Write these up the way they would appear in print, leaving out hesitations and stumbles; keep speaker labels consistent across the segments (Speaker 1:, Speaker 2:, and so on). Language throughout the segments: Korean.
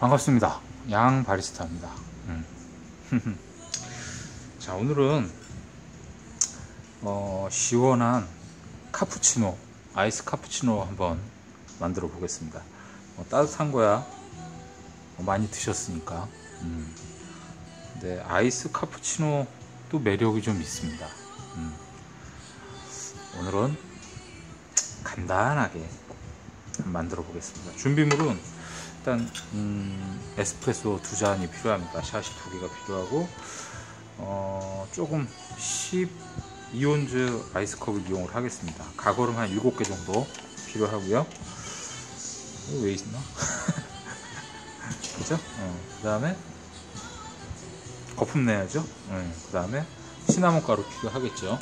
Speaker 1: 반갑습니다. 양 바리스타입니다. 자, 오늘은 시원한 카푸치노, 아이스 카푸치노 한번 만들어 보겠습니다. 따뜻한 거야 많이 드셨으니까. 근데 아이스 카푸치노도 매력이 좀 있습니다. 오늘은 간단하게 만들어 보겠습니다. 준비물은 일단 에스프레소 2잔이 필요합니다. 샷이 2개가 필요하고 조금 12온즈 아이스컵을 이용을 하겠습니다. 가거름 한 7개 정도 필요하고요. 왜 있나? 그죠? 그 다음에 거품 내야죠. 그 다음에 시나몬 가루 필요하겠죠.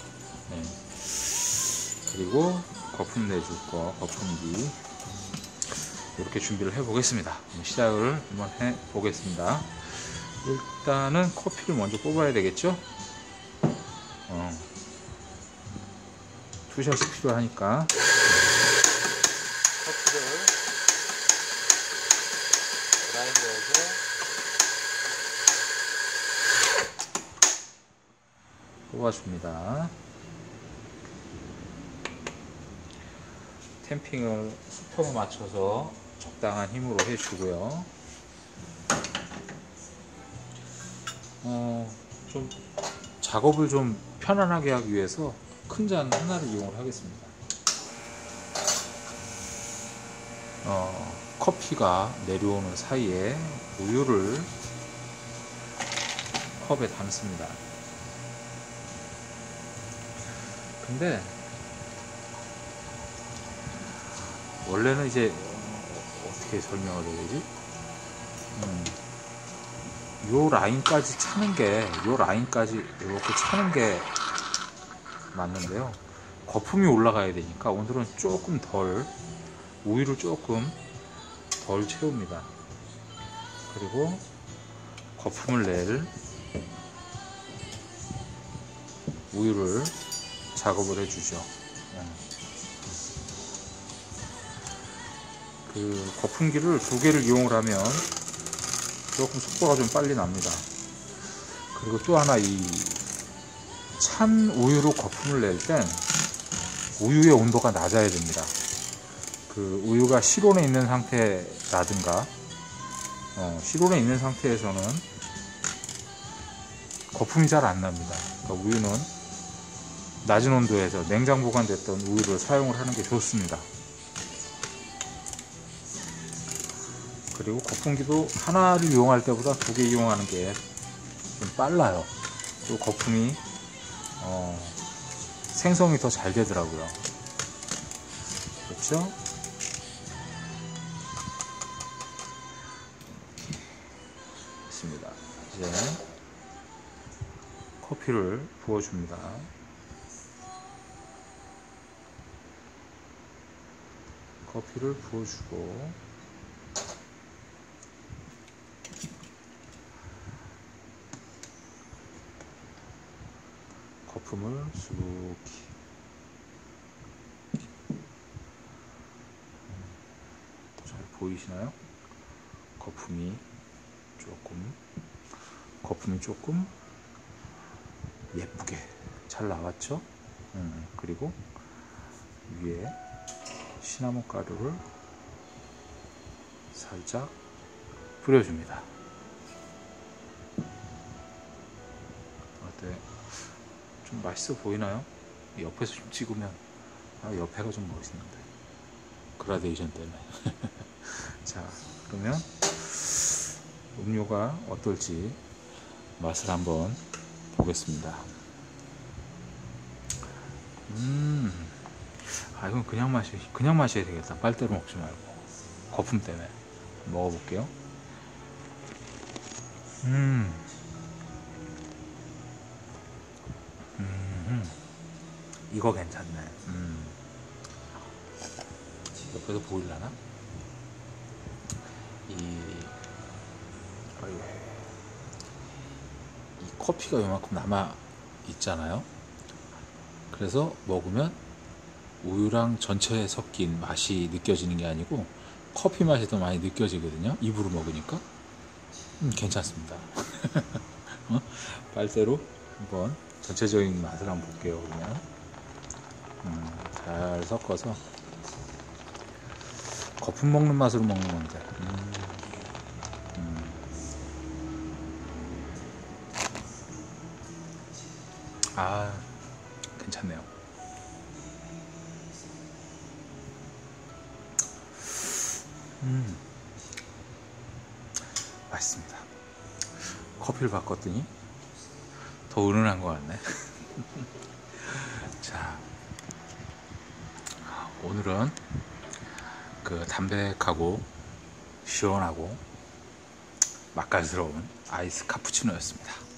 Speaker 1: 그리고 거품 내줄 거, 거품기, 이렇게 준비를 해 보겠습니다. 시작을 한번 해 보겠습니다. 일단은 커피를 먼저 뽑아야 되겠죠. 투샷이 필요하니까 커피를 그라인더에서 뽑아줍니다. 탬핑을 수평에 맞춰서 적당한 힘으로 해주고요. 좀 작업을 좀 편안하게 하기 위해서 큰 잔 하나를 이용을 하겠습니다. 커피가 내려오는 사이에 우유를 컵에 담습니다. 근데 원래는 이제 어떻게 설명을 해야 되지? 요 라인까지 차는 게, 요 라인까지 이렇게 차는 게 맞는데요. 거품이 올라가야 되니까 오늘은 조금 덜, 우유를 조금 덜 채웁니다. 그리고 거품을 낼 우유를 작업을 해주죠. 그 거품기를 2개를 이용을 하면 조금 속도가 좀 빨리 납니다. 그리고 또 하나, 이 찬 우유로 거품을 낼 땐 우유의 온도가 낮아야 됩니다. 그 우유가 실온에 있는 상태라든가 실온에 있는 상태에서는 거품이 잘 안 납니다. 그러니까 우유는 낮은 온도에서 냉장 보관됐던 우유를 사용을 하는 게 좋습니다. 그리고 거품기도 하나를 이용할 때보다 2개 이용하는 게 좀 빨라요. 또 거품이 생성이 더 잘 되더라고요. 그렇죠? 됐습니다. 이제 커피를 부어줍니다. 커피를 부어주고 거품을 쑥, 잘 보이시나요? 거품이 조금 예쁘게 잘 나왔죠? 그리고 위에 시나몬 가루를 살짝 뿌려줍니다. 어때? 좀 맛있어 보이나요? 옆에서 좀 찍으면 옆에가 좀 멋있는데, 그라데이션 때문에. 자, 그러면 음료가 어떨지 맛을 한번 보겠습니다. 이건 그냥 마셔야 되겠다. 빨대로 먹지 말고 거품 때문에. 먹어볼게요. 이거 괜찮네. 옆에서 보일라나? 이 커피가 요만큼 남아 있잖아요. 그래서 먹으면 우유랑 전체에 섞인 맛이 느껴지는 게 아니고 커피 맛이 더 많이 느껴지거든요. 입으로 먹으니까. 괜찮습니다. 빨대로 한번 전체적인 맛을 한번 볼게요. 그러면 잘 섞어서 거품 먹는 맛으로 먹는 건데. 아, 괜찮네요. 맛있습니다. 커피를 바꿨더니 더 은은한 것 같네. 자, 오늘은 그 담백하고 시원하고 맛깔스러운 아이스 카푸치노였습니다.